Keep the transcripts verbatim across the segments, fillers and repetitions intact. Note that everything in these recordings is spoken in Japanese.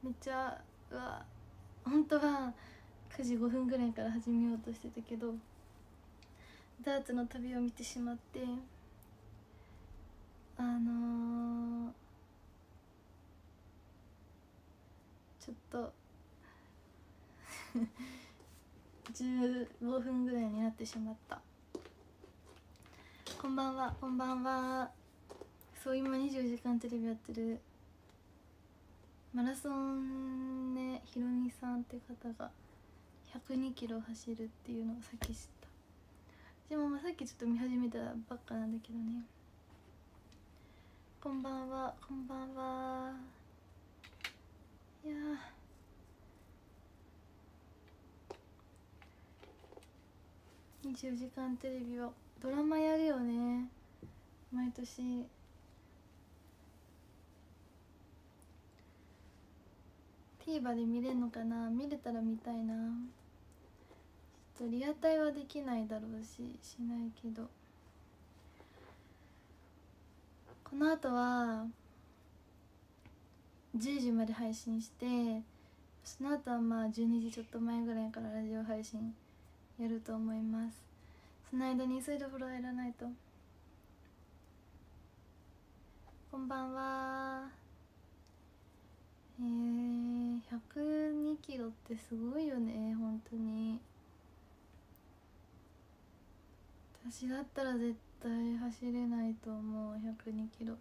めっちゃうわ本当はくじごふんぐらいから始めようとしてたけどダーツの旅を見てしまってあのー、ちょっとじゅうごふんぐらいになってしまった。こんばんはこんばんは。そう今にじゅうよじかんテレビやってるマラソンねひろみさんって方がひゃくにキロ走るっていうのをさっき知った。でもまあさっきちょっと見始めたばっかなんだけどね。こんばんはこんばんは。いやにじゅうよじかんテレビはドラマやるよね毎年。TVer で見れるのかな。見れたら見たいな。ちょっとリアタイはできないだろうししないけどこの後はじゅうじまで配信してその後はまあじゅうにじちょっと前ぐらいからラジオ配信やると思います。その間に急いで風呂入らないと。こんばんは。えー、ひゃくにキロってすごいよね本当に。私だったら絶対走れないと思うひゃくにキロ。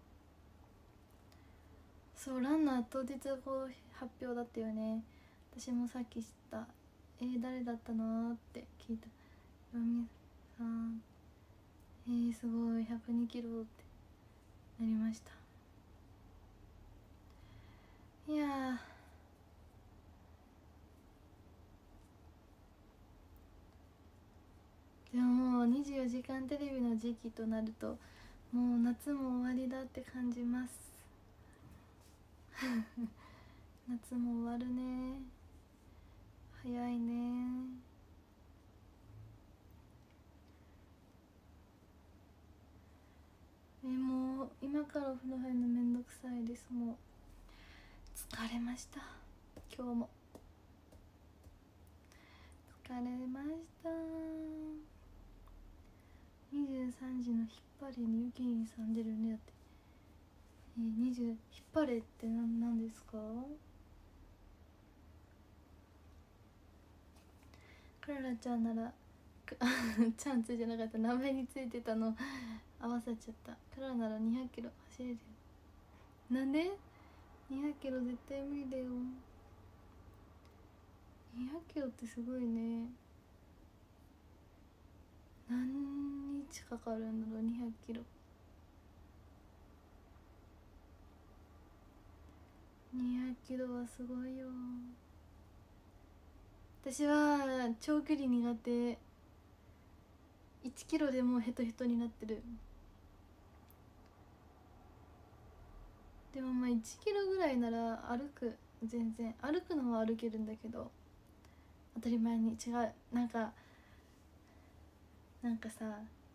そうランナー当日こう発表だったよね。私もさっき知った。えー、誰だったのって聞いた。よみさんえー、すごいひゃくにキロってなりました。いやでももうにじゅうよじかんテレビの時期となるともう夏も終わりだって感じます夏も終わるね。早いね。えもう今からお風呂入るのめんどくさいです。もう疲れました。今日も疲れました。にじゅうさんじの引っ張りにゆきりんさん出るねだって。えー、にじゅう引っ張れって何なんですか。クララちゃんならちゃんついてなかった。名前についてたの合わせちゃった。クララならにひゃくキロ走れるよ。なんでにひゃくキロ絶対無理だよ。にひゃくキロってすごいね。何日かかるんだろうにひゃくキロ。にひゃくキロはすごいよ。私は長距離苦手。いちキロでもうヘトヘトになってる。でもまあいちキロぐらいなら歩く。全然歩くのは歩けるんだけど当たり前に違う。なんかなんかさ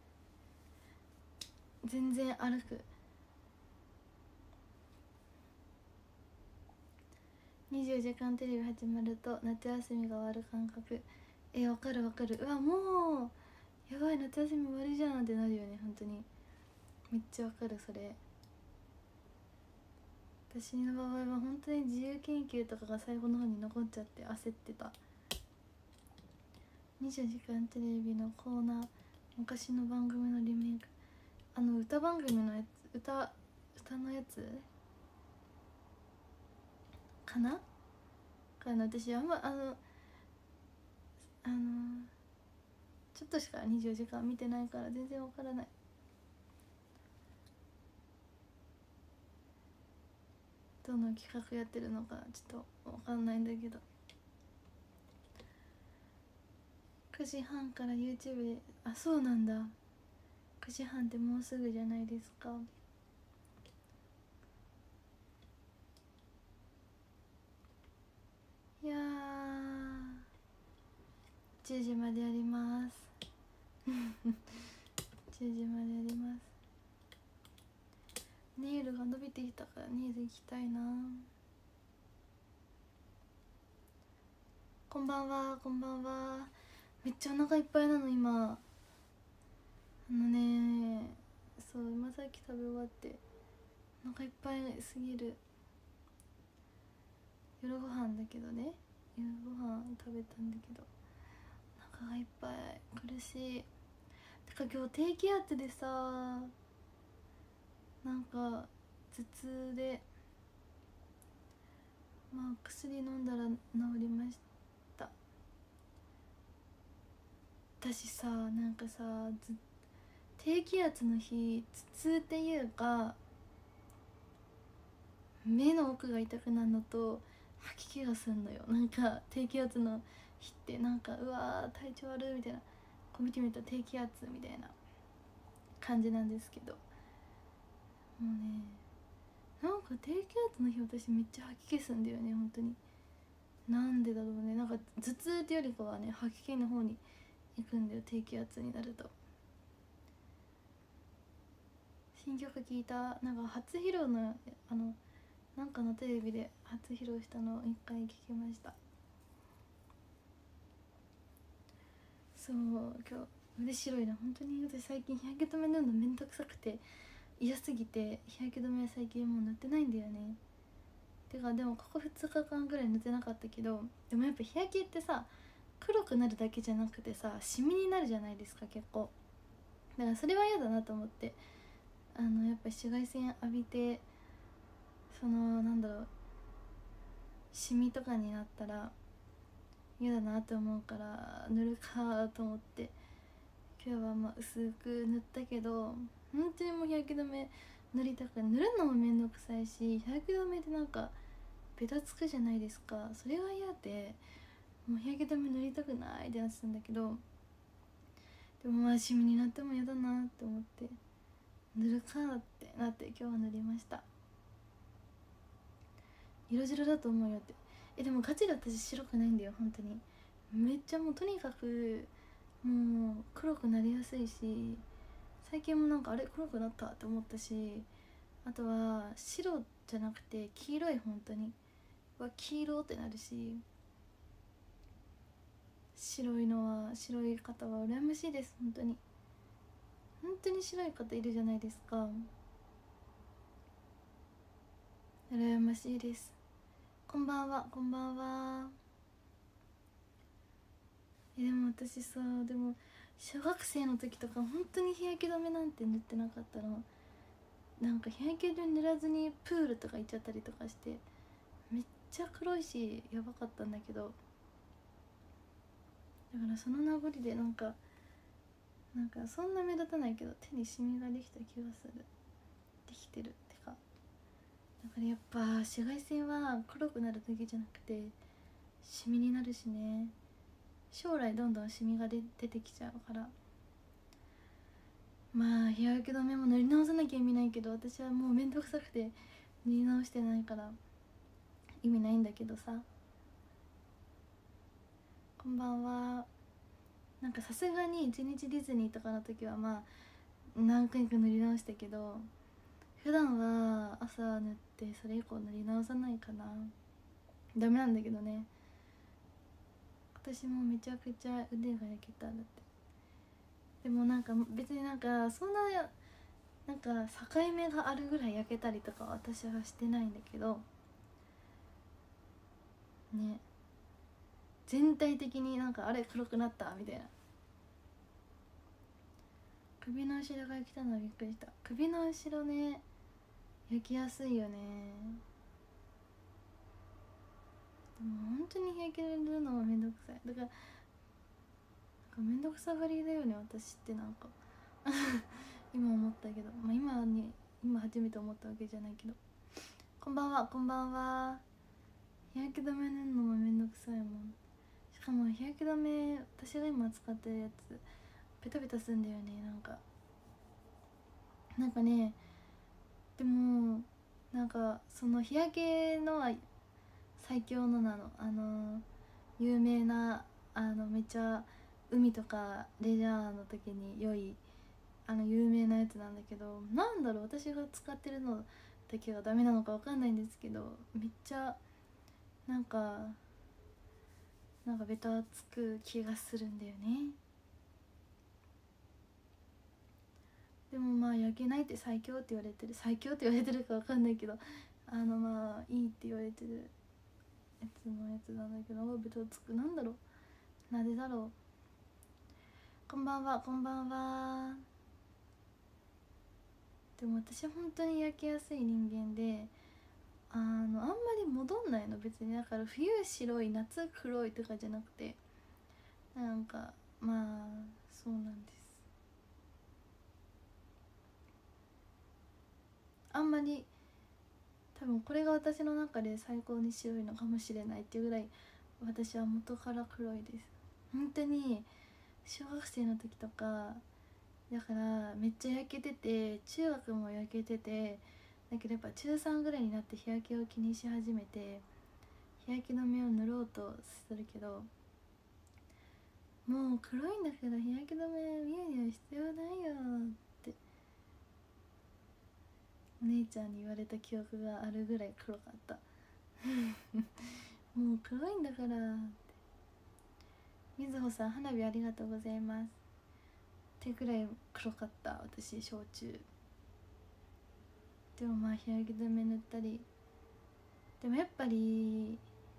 全然歩く。にじゅうよじかんテレビ始まると夏休みが終わる感覚。えわかるわかる。うわもうやばい夏休み終わりじゃんってなるよね本当に。めっちゃわかるそれ。私の場合は本当に自由研究とかが最後の方に残っちゃって焦ってた。にじゅうよじかんテレビのコーナー昔の番組のリメイク。あの歌番組のやつ歌歌のやつかなかな。私あんまあのあのちょっとしかにじゅうよじかん見てないから全然わからない。どの企画やってるのかちょっとわかんないんだけど。くじはんから YouTube で。あそうなんだ。くじはんってもうすぐじゃないですか。いやじゅうじまでやりますじゅうじまでやります。ネイルが伸びてきたからネイル行きたいな。 んばんはこんばんは。めっちゃお腹いっぱいなの今。あのね、そう今さっき食べ終わってお腹いっぱいすぎる。夜ご飯だけどね、夜ご飯食べたんだけどお腹がいっぱい苦しい。てか今日低気圧でさ、なんか頭痛で、まあ薬飲んだら治りました。私さ、なんかさ、ず低気圧の日頭痛っていうか目の奥が痛くなるのと吐き気がするのよ。なんか低気圧の日ってなんかうわー体調悪いみたいな、こう見てみたら低気圧みたいな感じなんですけど、もうね、なんか低気圧の日私めっちゃ吐き気すんだよね本当に。なんでだろうね。なんか頭痛ってよりかはね吐き気の方に行くんだよ低気圧になると。新曲聴いた。なんか初披露のあのなんかのテレビで初披露したのを一回聞きました。そう今日腕白いな本当に。私最近日焼け止め塗るのめんどくさくて嫌すぎて日焼け止め最近もう塗ってないんだよね。てかでもここふつかかんぐらい塗ってなかったけど、でもやっぱ日焼けってさ黒くなるだけじゃなくてさシミになるじゃないですか結構。だからそれは嫌だなと思って、あのやっぱ紫外線浴びてそのなんだろうシミとかになったら嫌だなと思うから塗るかと思って今日はまあ薄く塗ったけど、本当にもう日焼け止め塗りたくない。塗るのもめんどくさいし日焼け止めでなんかベタつくじゃないですか。それが嫌でもう日焼け止め塗りたくないってなってたんだけど、でもまあシミになっても嫌だなって思って塗るかってなって今日は塗りました。色白だと思うよって。えでもガチで私白くないんだよ本当に。めっちゃもうとにかくもう黒くなりやすいし、最近もなんかあれ黒くなったって思ったし、あとは白じゃなくて黄色い本当にわ黄色ってなるし、白いのは白い方は羨ましいです本当に。本当に白い方いるじゃないですか。羨ましいです。こんばんはこんばんは。えでも私さ、でも小学生の時とか本当に日焼け止めなんて塗ってなかったの。なんか日焼け止め塗らずにプールとか行っちゃったりとかしてめっちゃ黒いしやばかったんだけど、だからその名残でなんかなんかそんな目立たないけど手にシミができた気がする。できてるってか、だからやっぱ紫外線は黒くなるだけじゃなくてシミになるしね。将来どんどんシミが出てきちゃうから、まあ日焼け止めも塗り直さなきゃ意味ないけど私はもうめんどくさくて塗り直してないから意味ないんだけどさ。こんばんは。なんかさすがに一日ディズニーとかの時はまあ何回か塗り直したけど、普段は朝塗ってそれ以降塗り直さないかな。ダメなんだけどね。私もめちゃくちゃ腕が焼けたんだって。でもなんか別になんかそんななんか境目があるぐらい焼けたりとか私はしてないんだけどね、全体的になんかあれ黒くなったみたいな。首の後ろが焼けたのはびっくりした。首の後ろね焼きやすいよね。でも本当に日焼けるのはめんどくさい。だからなんかめんどくさがりだよね私ってなんか今思ったけど、まあ、今に今初めて思ったわけじゃないけど。こんばんはこんばんは。日焼け止め塗るのもめんどくさいもん。しかも日焼け止め私が今使ってるやつベタベタするんだよね。なんかなんかね、でもなんかその日焼けのは最強のなの、あの有名なあのめっちゃ海とかレジャーの時に良いあの有名なやつなんだけど、なんだろう私が使ってるのだけはダメなのかわかんないんですけど、めっちゃなんかなんかベタつく気がするんだよね。でもまあ焼けないって最強って言われてる、最強って言われてるかわかんないけど、あのまあいいって言われてるやつのやつなんだけど、ベタつく、なんだろう、なぜだろう。こんばんは、こんばんは。でも私は本当に焼けやすい人間で、あのあんまり戻んないの別に。だから冬白い夏黒いとかじゃなくて、なんかまあそうなんです。あんまり多分これが私の中で最高に白いのかもしれないっていうぐらい私は元から黒いです。本当に小学生の時とかだからめっちゃ焼けてて、中学も焼けてて、だけどやっぱ中さんぐらいになって日焼けを気にし始めて、日焼け止めを塗ろうとするけど、もう黒いんだけど日焼け止め見るには必要ないよってお姉ちゃんに言われた記憶があるぐらい黒かったもう黒いんだからって。みずほさん花火ありがとうございますってぐらい黒かった私小中。でもまあ日焼け止め塗ったり、でもやっぱり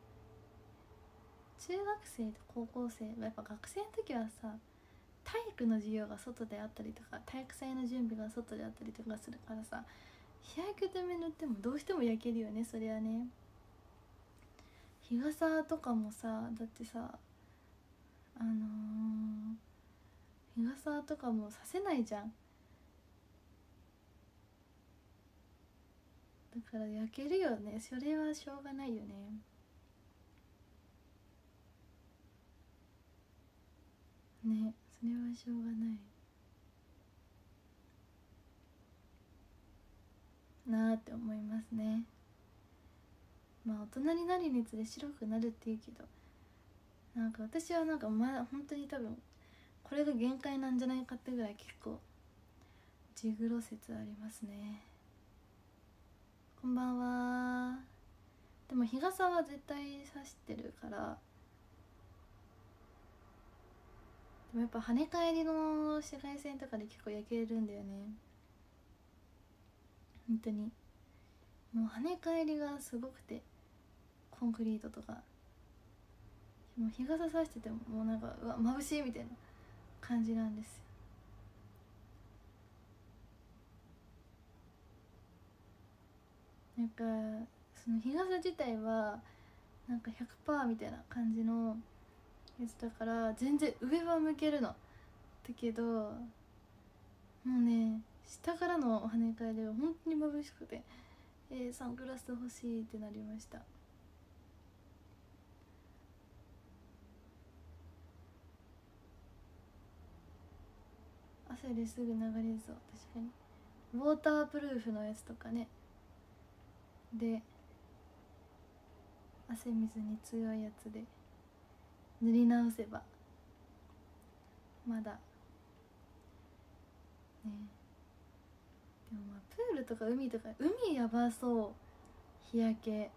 中学生と高校生、やっぱ学生の時はさ、体育の授業が外であったりとか体育祭の準備が外であったりとかするからさ、日焼け止め塗ってもどうしても焼けるよね、そりゃね。日傘とかもさ、だってさ、あのー、日傘とかもさせないじゃん。だから焼けるよね、それはしょうがないよね。ね、それはしょうがないなーって思いますね。まあ大人になるにつれ白くなるっていうけど、なんか私はなんかまだ本当に多分これが限界なんじゃないかってぐらい結構ジグロ説ありますね。こんばんは。でも日傘は絶対差してるから。でもやっぱ跳ね返りの紫外線とかで結構焼けるんだよね、本当に。もう跳ね返りがすごくて、コンクリートとかもう日傘さしててももうなんかうわ眩しいみたいな感じなんですよ。なんかその日傘自体はなんか ひゃくパーセント みたいな感じのやつだから全然上は向けるのだけど、もうね下からの跳ね返りが本当に眩しくて、えー、サングラス欲しいってなりました。汗ですぐ流れそう確かに。ウォータープルーフのやつとかね、で汗水に強いやつで塗り直せばまだね。でもまあプールとか海とか、海やばそう、日焼け。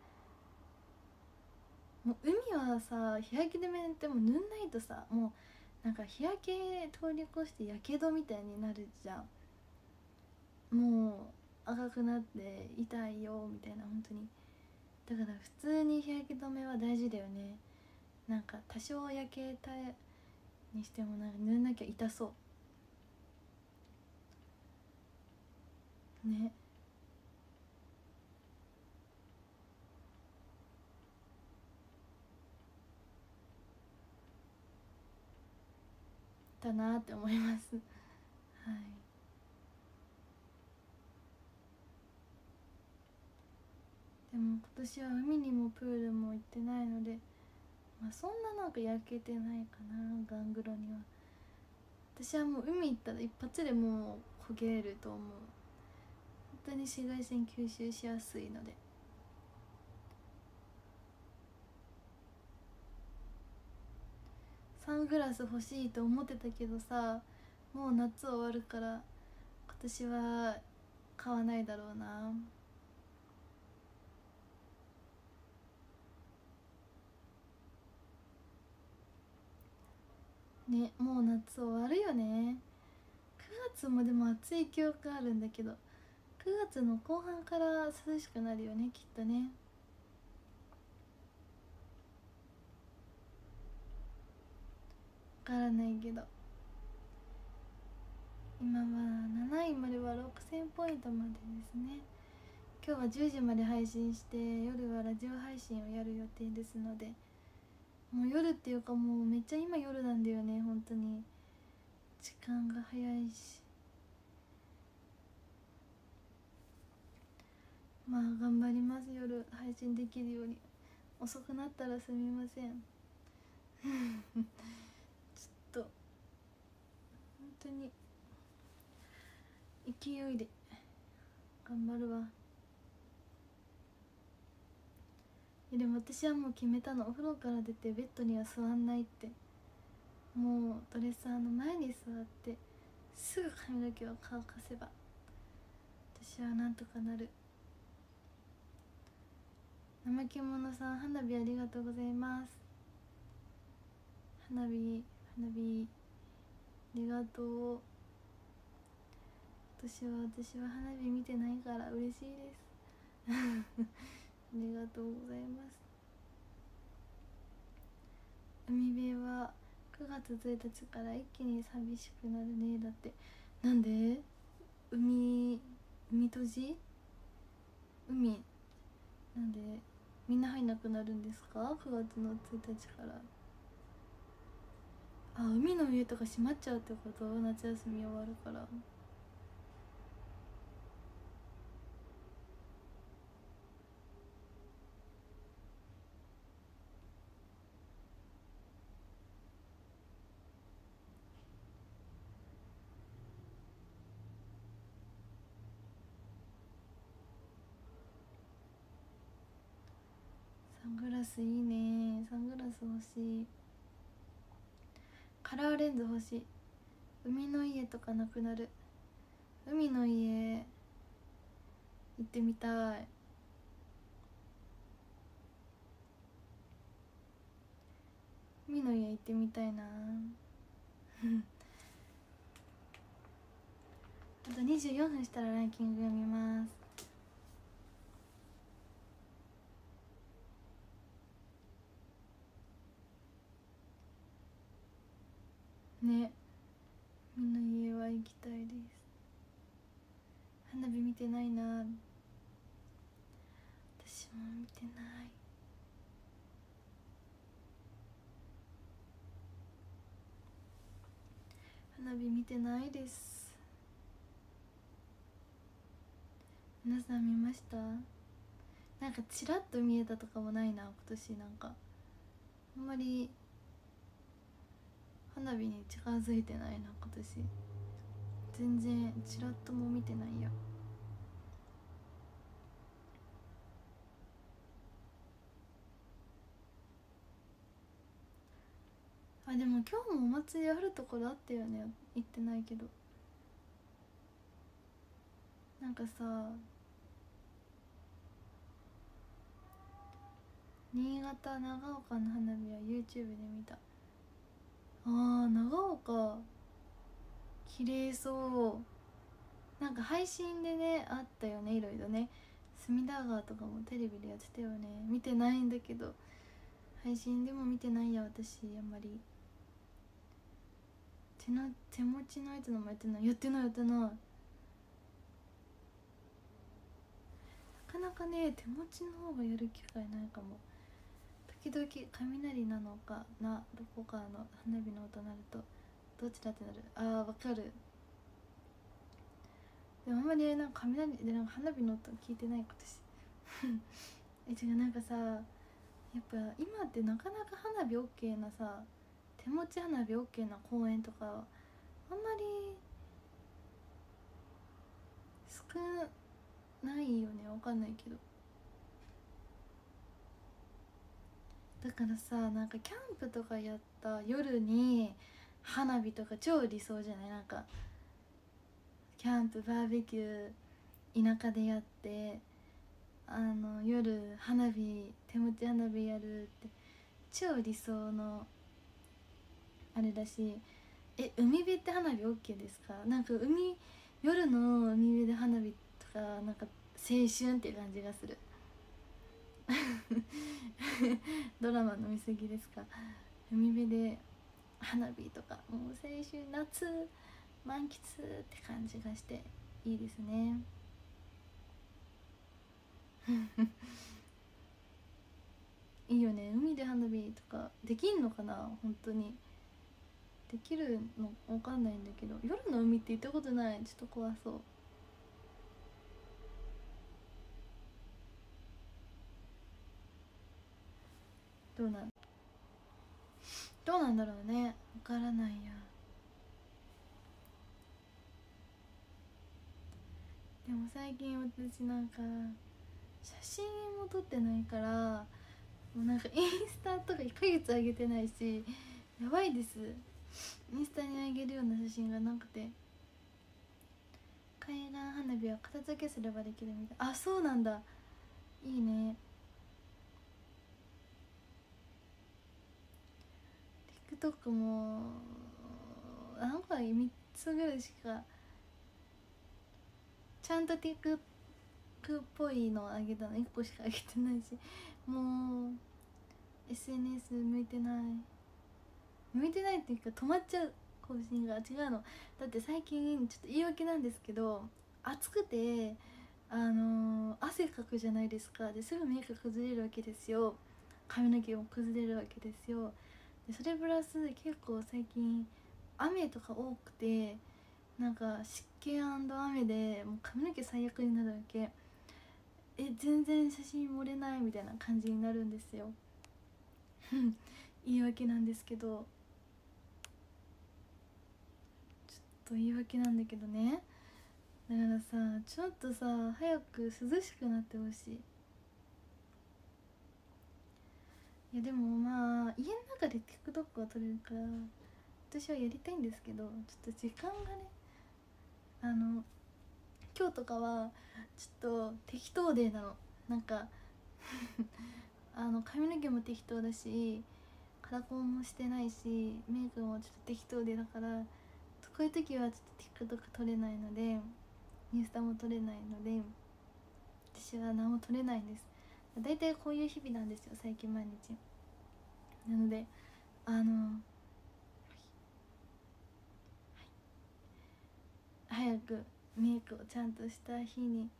もう海はさ日焼け止めってもう塗んないとさ、もうなんか日焼け通り越してやけどみたいになるじゃん。もう赤くなって痛いよみたいな、本当に。だから普通に日焼け止めは大事だよね。なんか多少焼けたにしてもなんか塗んなきゃ痛そうね。だなって思いますはい。でも今年は海にもプールも行ってないので、まあ、そんななんか焼けてないかな、ガングロには。私はもう海行ったら一発でもう焦げると思う。本当に紫外線吸収しやすいので。サングラス欲しいと思ってたけどさ、もう夏終わるから今年は買わないだろうな。 ね、もう夏終わるよね。くがつもでも暑い記憶あるんだけど、くがつの後半から涼しくなるよね、きっとね。わからないけど、今はなないまではろくせんポイントまでですね。今日はじゅうじまで配信して、夜はラジオ配信をやる予定ですので、もう夜っていうかもうめっちゃ今夜なんだよね、本当に時間が早いし。まあ頑張ります、夜配信できるように。遅くなったらすみませんちょっと本当に勢いで頑張るわ。でも私はもう決めたの、お風呂から出てベッドには座んないって。もうドレッサーの前に座ってすぐ髪の毛を乾かせば私はなんとかなる。怠け者さん、花火ありがとうございます。花火花火ありがとう。私は私は花火見てないから嬉しいですありがとうございます。海辺はくがつついたちから一気に寂しくなるね。だってなんで海海閉じ海なんでみんな入んなくなるんですか、くがつのついたちから。あ、海の家とか閉まっちゃうってこと、夏休み終わるから。サングラスいいね、サングラス欲しい。カラーレンズ欲しい。海の家とかなくなる。海の家行ってみたい。海の家行ってみたいなあとにじゅうよんぷんしたらランキング読みますね。海の家は行きたいです。花火見てないな、私も見てない。花火見てないです。皆さん見ました？なんかチラッと見えたとかもないな今年。なんかあんまり花火に近づいてないな今年。全然チラッとも見てないや。あ、でも今日もお祭りあるところあったよね。行ってないけど。なんかさ、新潟長岡の花火は YouTube で見た。あー、長岡綺麗そう。なんか配信でねあったよね、いろいろね。隅田川とかもテレビでやってたよね。見てないんだけど、配信でも見てないや私。あんまり手の手持ちのやつのもやってない。やってないやってない。なかなかね、手持ちの方がやる機会ないかも。時々雷なのかな、どこかの花火の音鳴るとどっちだってなる。あー、わかる。でもあんまりなんか雷でなんか花火の音聞いてない私え、違う、なんかさ、やっぱ今ってなかなか花火 OK なさ、手持ち花火 OK な公園とかあんまり少ないよね。わかんないけど。だからさ、なんかキャンプとかやった夜に花火とか超理想じゃない？なんかキャンプバーベキュー田舎でやって、あの夜花火手持ち花火やるって超理想のあれだし、え海辺って花火 OK ですか？なんか海夜の海辺で花火とかなんか青春っていう感じがするドラマの見過ぎですか？海辺で花火とかもう青春夏満喫って感じがしていいですねいいよね。海で花火とかできんのかな？本当にできるのわかんないんだけど、夜の海って行ったことない。ちょっと怖そう。どうなんどうなんだろうね、わからないや。でも最近私なんか写真も撮ってないから、もうなんかインスタとかいっかげつ上げてないし、やばいです。インスタに上げるような写真がなくて、海岸花火は片付けすればできるみたい。あ、そうなんだ、いいね。 TikTok もなんかみっつぐらいしかちゃんと TikTok っぽいの上げたのいっこしか上げてないし、もう エスエヌエス 向いてない向いてないっていうか止まっちゃう。更新が違うの。だって最近ちょっと言い訳なんですけど、暑くてあのー、汗かくじゃないですか。ですぐメイク崩れるわけですよ。髪の毛も崩れるわけですよ。でそれプラス結構最近雨とか多くて、なんか湿気雨でもう髪の毛最悪になるわけ。え全然写真盛れないみたいな感じになるんですよ言い訳なんですけど、ちょっと言い訳なんだけどね。だからさ、ちょっとさ早く涼しくなってほしい。いやでもまあ家の中で TikTok は撮れるから私はやりたいんですけど、ちょっと時間がね、あの今日とかはちょっと適当デーなの。なんかあの髪の毛も適当だし、カラコンもしてないし、メイクもちょっと適当で、だからこういう時はちょっと TikTok 撮れないので、インスタも撮れないので、私は何も撮れないんです。だいたいこういう日々なんですよ最近毎日。なのであの早くメイクをちゃんとした日に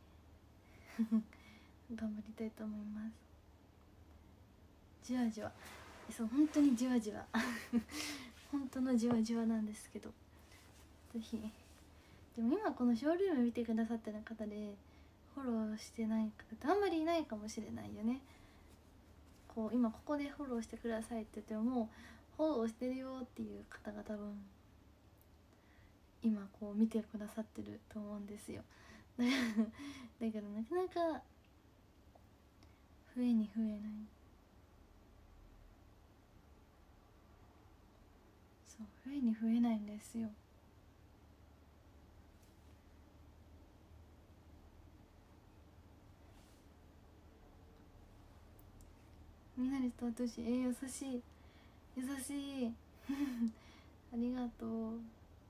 頑張りたいと思います。じわじわ、そう本当にじわじわ本当のじわじわなんですけど、ぜひ。でも今このショールーム見てくださってる方でフォローしてない方ってあんまりいないかもしれないよね。こう今ここでフォローしてくださいって言ってもフォローしてるよっていう方が多分今こう見てくださってると思うんですよ。だけどなかなか増えに増えない。そう増えに増えないんですよ。みんなでスタートし、えー、優しい優しいありがとう。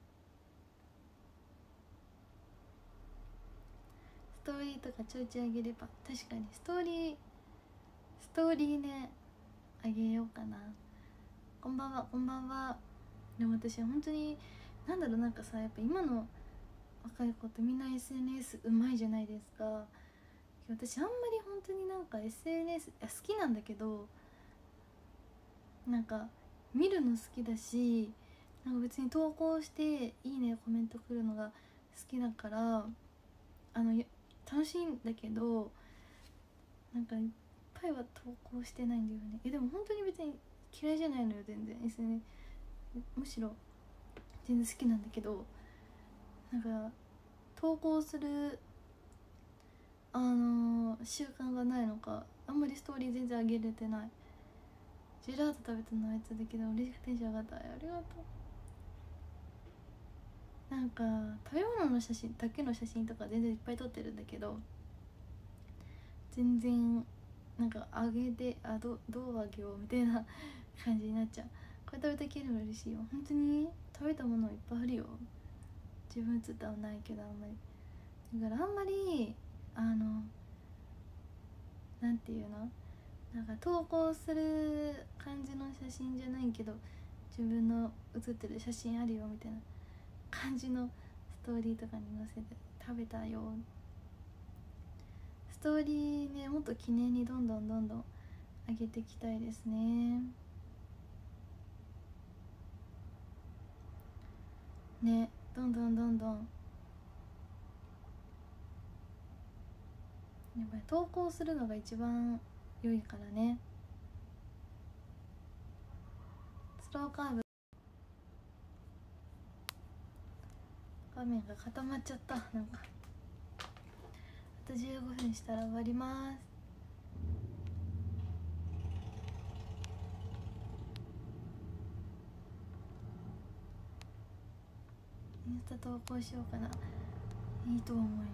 ストーリーとかちょいちょいあげれば、確かにストーリーストーリーねあげようかな。こんばんはこんばんは。でも私は本当になんだろう、なんかさ、やっぱ今の若い子ってみんな エスエヌエス うまいじゃないですか。私あんまり本当になんか エスエヌエス いや好きなんだけど、なんか見るの好きだし、なんか別に投稿していいねコメントくるのが好きだから、あの楽しいんだけど、なんかいっぱいは投稿してないんだよね。えでも本当に別に嫌いじゃないのよ全然 エスエヌエス、 むしろ全然好きなんだけど、なんか投稿するあのー、習慣がないのかあんまりストーリー全然上げれてない。ジェラート食べたのあいつだけど嬉しくテンション上がった。ありがとう。なんか食べ物の写真だけの写真とか全然いっぱい撮ってるんだけど、全然なんか上げてあどどうあげようみたいな感じになっちゃう。 これ食べたければ嬉しいよ。本当に食べたものいっぱいあるよ。自分つったはないけど、あんまりだからあんまりあのなんていうの、なんか投稿する感じの写真じゃないけど、自分の写ってる写真あるよみたいな感じのストーリーとかに載せて食べたよ。ストーリーね、もっと記念にどんどんどんどん上げていきたいですね。ね、どんどんどんどんやっぱり投稿するのが一番良いからね。スローカーブ、画面が固まっちゃった。なんかあとじゅうごふんしたら終わります。インスタ投稿しようかな。いいと思います。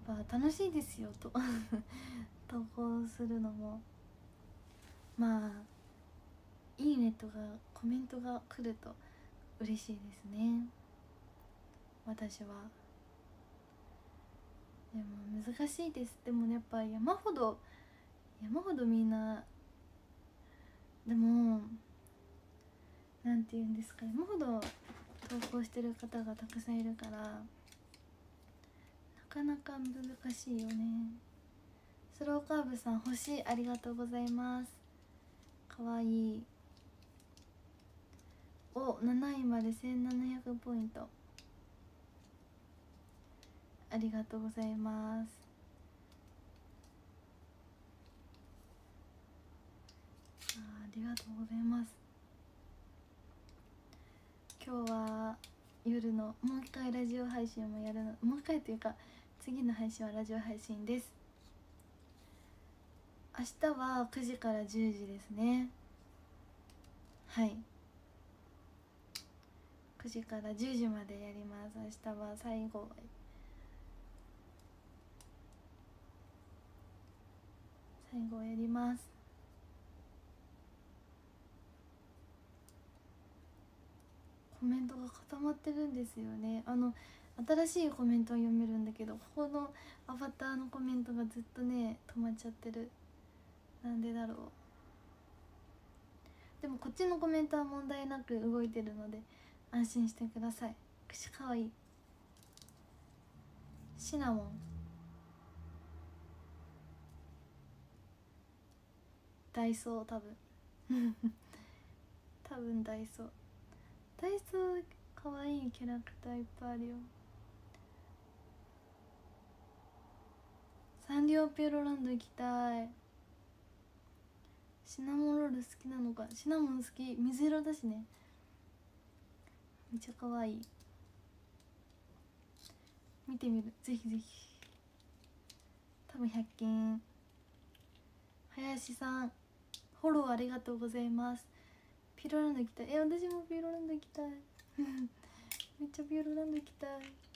やっぱ楽しいですよと投稿するのも。まあいいねとかコメントが来ると嬉しいですね、私は。でも難しいです。でもやっぱ山ほど山ほどみんな、でもなんて言うんですか、山ほど投稿してる方がたくさんいるから、なかなか難しいよね。スローカーブさん星ありがとうございます。かわいい。お、なないまでせんななひゃくポイントありがとうございます。あ、ありがとうございます。今日は夜のもう一回ラジオ配信もやるの、もう一回というか次の配信はラジオ配信です。明日はくじからじゅうじですね。はい、くじからじゅうじまでやります。明日は最後最後やります。コメントが固まってるんですよね。あの新しいコメントは読めるんだけど、ここのアバターのコメントがずっとね止まっちゃってる。なんでだろう。でもこっちのコメントは問題なく動いてるので安心してください。口かわいい。シナモン、ダイソー、多分多分ダイソーダイソーかわいいキャラクターいっぱいあるよ。サンリオピューロランド行きたい。シナモンロール好きなのか。シナモン好き、水色だしね。めっちゃかわいい。見てみる、ぜひぜひ。多分ひゃく均。林さんフォローありがとうございます。ピューロランド行きたい。え、私もピューロランド行きたいめっちゃピューロランド行きたい。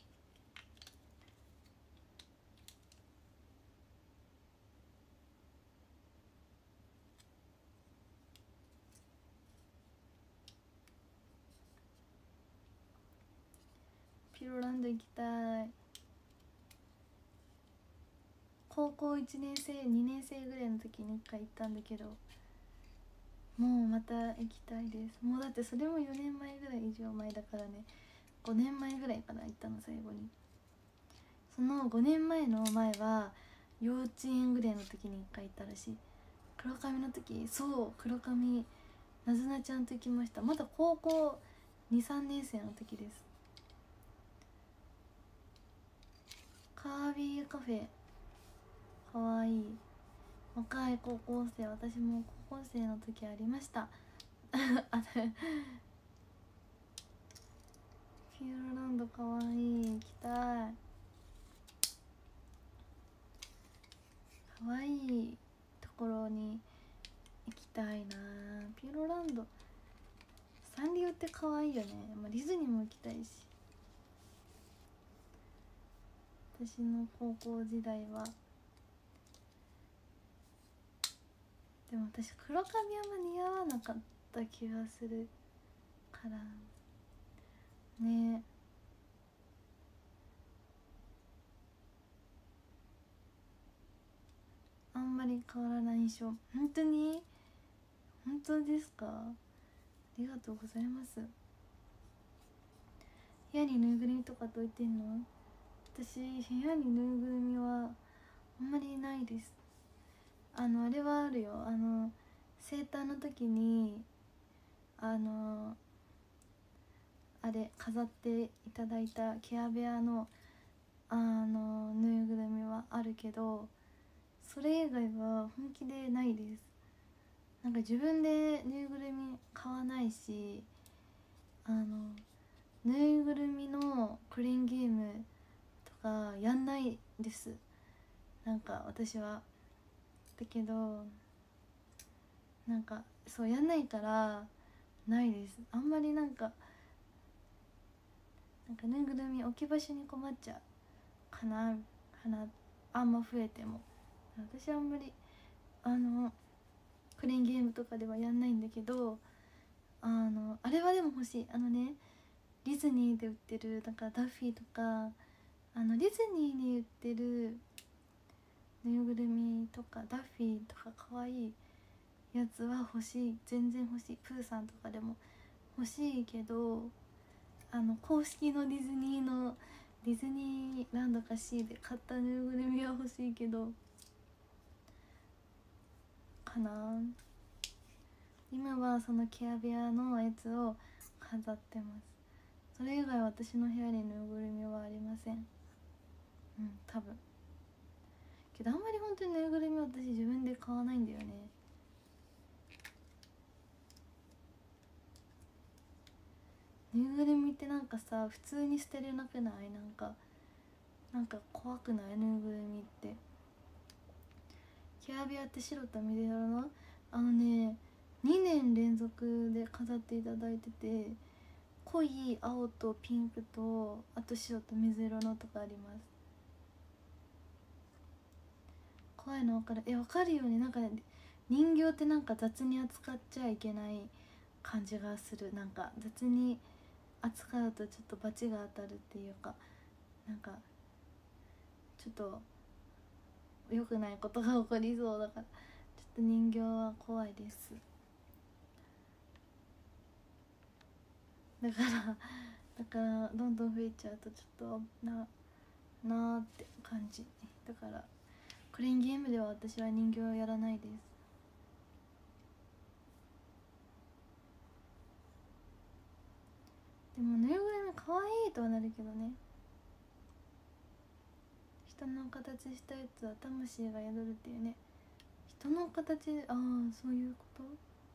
ピューロランド行きたい。高校いちねん生にねん生ぐらいの時にいっかい行ったんだけど、もうまた行きたいです。もうだってそれもよねんまえぐらい以上前だからね。ごねんまえぐらいかな、行ったの最後に。そのごねんまえの前は幼稚園ぐらいの時にいっかい行ったらしい。黒髪の時、そう黒髪なずなちゃんと行きました。まだ高校にさんねん生の時です。カービィカフェかわいい。若い高校生、私も高校生の時ありましたあれピューロランドかわいい、行きたい。かわいいところに行きたいな。ピューロランド、サンリオってかわいいよね。まあ、ディズニーも行きたいし。私の高校時代はでも私黒髪あんま似合わなかった気がするからね。あんまり変わらない印象。本当に本当ですか？ありがとうございます。部屋にぬいぐるみとかどいてんの？私部屋にぬいぐるみはあんまりないです。あのあれはあるよ。あの生誕の時にあのあれ飾っていただいたケア部屋のあのぬいぐるみはあるけど、それ以外は本気でないです。なんか自分でぬいぐるみ買わないし、あのぬいぐるみのクレーンゲームとかやんないです。なんか私はだけど、なんかそうやんないからないです。あんまりなんかなんかぬいぐるみ置き場所に困っちゃうかな、かな、あんま増えても。私あんまりあのクレーンゲームとかではやんないんだけど、あのあれはでも欲しい。あのね、ディズニーで売ってるだからダッフィーとか、あのディズニーに売ってるぬいぐるみとかダッフィーとかかわいいやつは欲しい。全然欲しい。プーさんとかでも欲しいけど、あの公式のディズニーのディズニーランドか C で買ったぬいぐるみは欲しいけどかな。今はそのケアベアのやつを飾ってます。それ以外私の部屋にぬいぐるみはありません。うん多分。けどあんまり本当にぬいぐるみ私自分で買わないんだよね。ぬいぐるみってなんかさ普通に捨てれなくない？なんかなんか怖くない？ぬいぐるみってケアビアって白と緑色のあのねにねん連続で飾っていただいてて、濃い青とピンクとあと白と水色のとかあります。怖いの分かる？え分かるよね。なんかね人形ってなんか雑に扱っちゃいけない感じがする。なんか雑に扱うとちょっと罰が当たるっていうか、なんかちょっと良くないことが起こりそうだから、ちょっと人形は怖いです。だからだからどんどん増えちゃうとちょっとななーって感じだから、クレーンゲームでは私は人形をやらないです。でもぬいぐるみ可愛いとはなるけどね。人の形したやつは魂が宿るっていうね。人の形、ああそういうこと？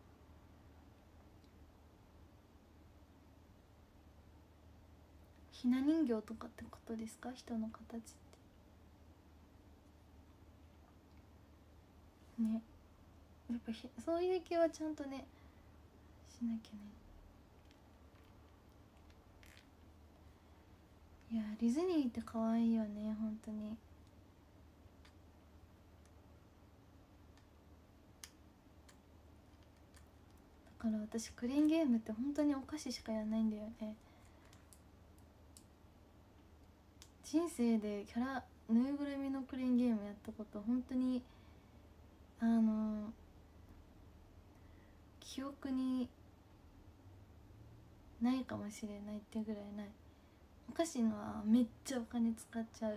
ひな人形とかってことですか？人の形ってね。やっぱひそういう系はちゃんとねしなきゃね。いやディズニーって可愛いよね本当に。だから私クレーンゲームって本当にお菓子しかやらないんだよね。人生でキャラぬいぐるみのクレーンゲームやったこと本当にあの記憶にないかもしれないってぐらいない。お菓子のはめっちゃお金使っちゃう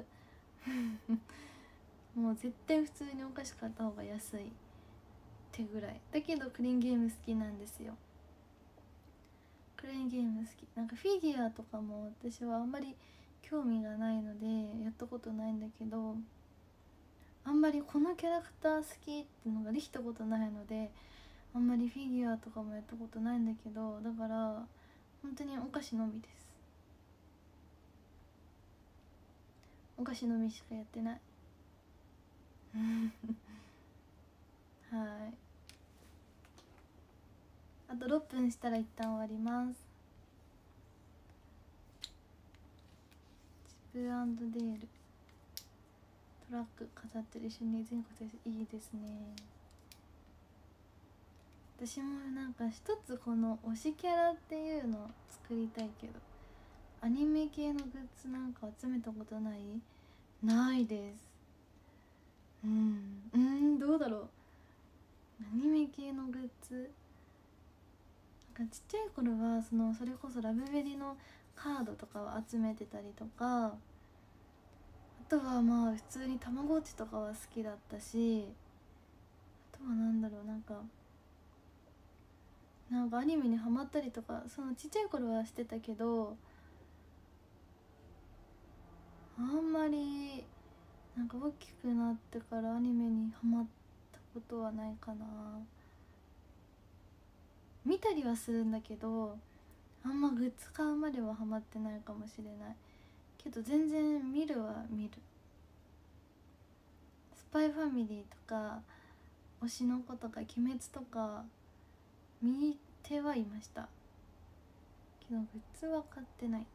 もう絶対普通にお菓子買った方が安いってぐらいだけどクレーンゲーム好きなんですよ。クレーンゲーム好き。なんかフィギュアとかも私はあんまり興味がないのでやったことないんだけど、あんまりこのキャラクター好きってのができたことないのであんまりフィギュアとかもやったことないんだけど、だから本当にお菓子のみです。お菓子のみしかやってないはい。あとろっぷんしたら一旦終わります。チップ&デールトラック飾ってる一緒に全国でいいですね。 私もなんか一つこの推しキャラっていうのを作りたいけど、アニメ系のグッズなんか集めたことないないです。うんうんどうだろう。アニメ系のグッズなんかちっちゃい頃はそのそれこそラブベリのカードとかを集めてたりとか、あとはまあ普通にたまごっちとかは好きだったし、あとはなんだろう、なんかなんかアニメにハマったりとか、そのちっちゃい頃はしてたけど、あんまりなんか大きくなってからアニメにハマったことはないかな。見たりはするんだけど、あんまグッズ買うまではハマってないかもしれないけど、全然見るは見る。スパイファミリーとか推しの子とか鬼滅とか見てはいましたけど、グッズは買ってない。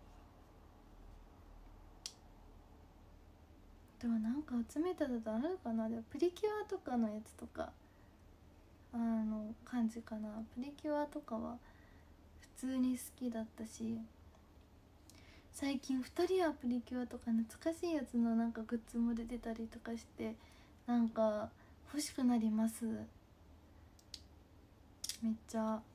でもなんか集めたことあるかな。でもプリキュアとかのやつとかあの感じかな。プリキュアとかは普通に好きだったし、最近ふたりはプリキュアとか懐かしいやつのなんかグッズも出てたりとかして、なんか欲しくなります。めっちゃアン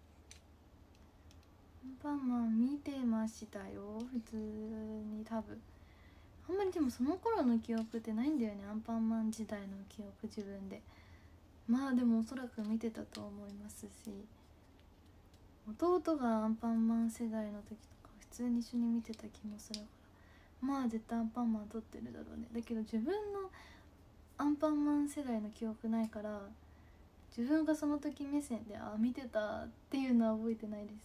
パンマン見てましたよ普通に。多分あんまりでもその頃の記憶ってないんだよね、アンパンマン時代の記憶自分で。まあでもおそらく見てたと思いますし、弟がアンパンマン世代の時とか普通に一緒に見てた気もするから、まあ絶対アンパンマン撮ってるだろうね。だけど自分のアンパンマン世代の記憶ないから、自分がその時目線であ見てたっていうのは覚えてないです。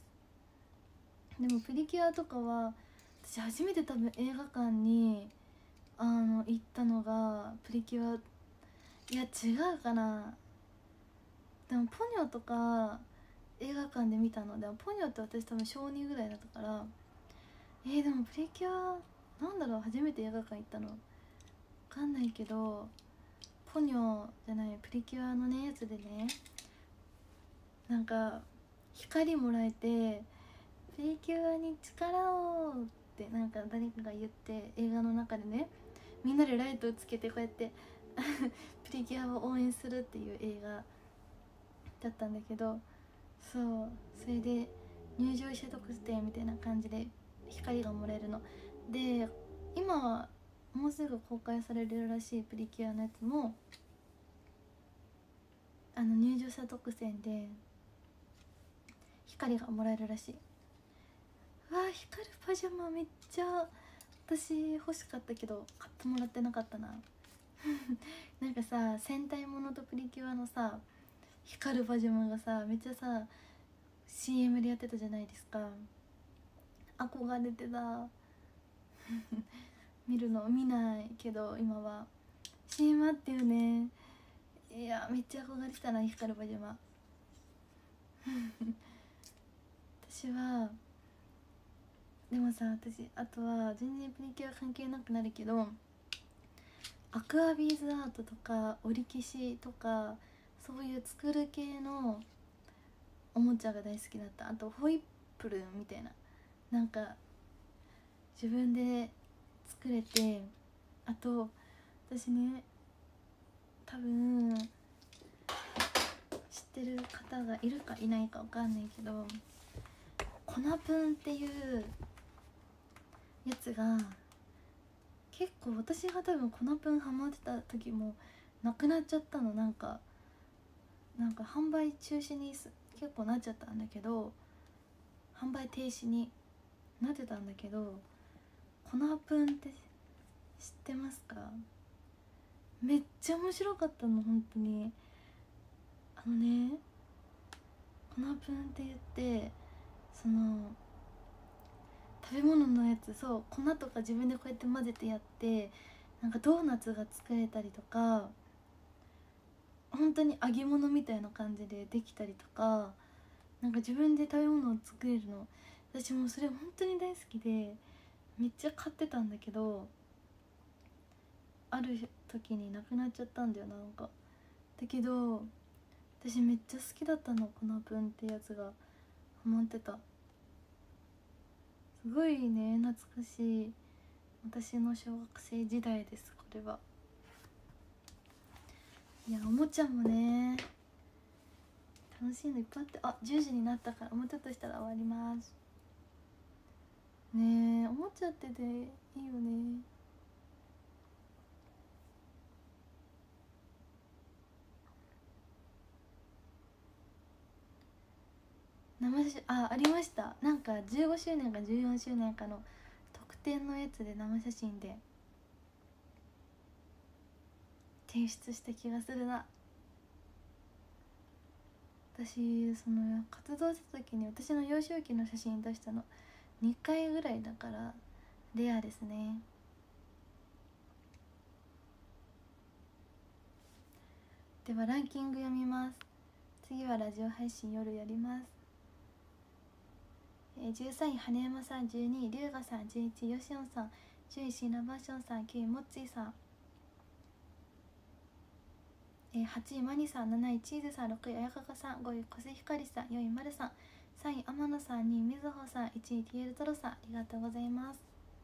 でもプリキュアとかは私初めて多分映画館にあの行ったのがプリキュア、いや違うかな。でもポニョとか映画館で見たので、ポニョって私多分小にぐらいだったから、えー、でもプリキュアなんだろう、初めて映画館行ったの分かんないけど、ポニョじゃないプリキュアのねやつでね、なんか光もらえて、プリキュアに力をってなんか誰かが言って、映画の中でねみんなでライトをつけてこうやってプリキュアを応援するっていう映画だったんだけど、そうそれで入場者特典みたいな感じで光がもらえるので、今はもうすぐ公開されるらしいプリキュアのやつもあの入場者特典で光がもらえるらしい。うわー、光るパジャマめっちゃ私欲しかったけど買ってもらってなかったななんかさ、戦隊ものとプリキュアのさ光るパジャマがさめっちゃさ シーエム でやってたじゃないですか。憧れてた見るの見ないけど今は シーエム あってよね。いやめっちゃ憧れてたな光るパジャマ私はでもさ、私あとは全然プリキュア関係なくなるけど、アクアビーズアートとか折り消しとかそういう作る系のおもちゃが大好きだった。あとホイップルみたいな、なんか自分で作れて、あと私ね多分知ってる方がいるかいないか分かんないけど、コナプンっていうやつが結構私が多分コナプンハマってた時もなくなっちゃったの。なんかなんか販売中止に結構なっちゃったんだけど、販売停止になってたんだけど、コナプンって知ってますか？めっちゃ面白かったの本当に。あのね、コナプンって言ってその食べ物のやつ、そう粉とか自分でこうやって混ぜてやって、なんかドーナツが作れたりとか、本当に揚げ物みたいな感じでできたりとか、なんか自分で食べ物を作れるの。私もそれ本当に大好きでめっちゃ買ってたんだけど、ある時になくなっちゃったんだよな。なんかだけど私めっちゃ好きだったの、この文ってやつがハマってた。すごいね、懐かしい私の小学生時代です、これは。いや、おもちゃもね楽しいのいっぱいあって、あ、じゅうじになったからもうちょっとしたら終わりますね。えおもちゃってでいいよね。生写真、あ、ありました。なんかじゅうごしゅうねんかじゅうよんしゅうねんかの特典のやつで生写真で提出した気がするな。私その活動した時に私の幼少期の写真出したのにかいぐらいだからレアですね。ではランキング読みます。次はラジオ配信夜やります。えー、じゅうさんい羽山さん、じゅうにい龍河さん、じゅういちいよしおんさん、じゅういシーラバーションさん、きゅういモッツィさん、えー、はちいマニさん、なないチーズさん、ろくいあやかかさん、ごいコシヒカリさん、よんいまるさん、さんい天野さん、にいみずほさん、いちいティエルトロさん、ありがとうございます。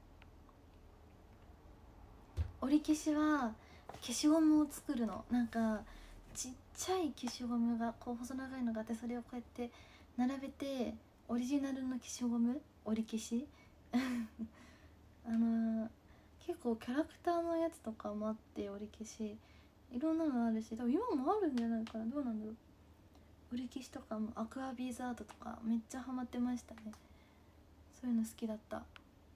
折り消しは消しゴムを作るの。なんかちっちゃい消しゴムがこう細長いのがあって、それをこうやって並べてオリジナルの消しゴム折り消しあのー、結構キャラクターのやつとかもあって、折り消しいろんなのあるし、多分今もあるんじゃないかな、どうなんだろう。折り消しとかもアクアビーズアートとかめっちゃハマってましたね。そういうの好きだった。あ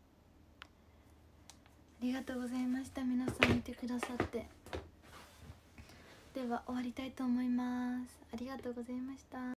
りがとうございました、皆さん見てくださって。では終わりたいと思います。ありがとうございました。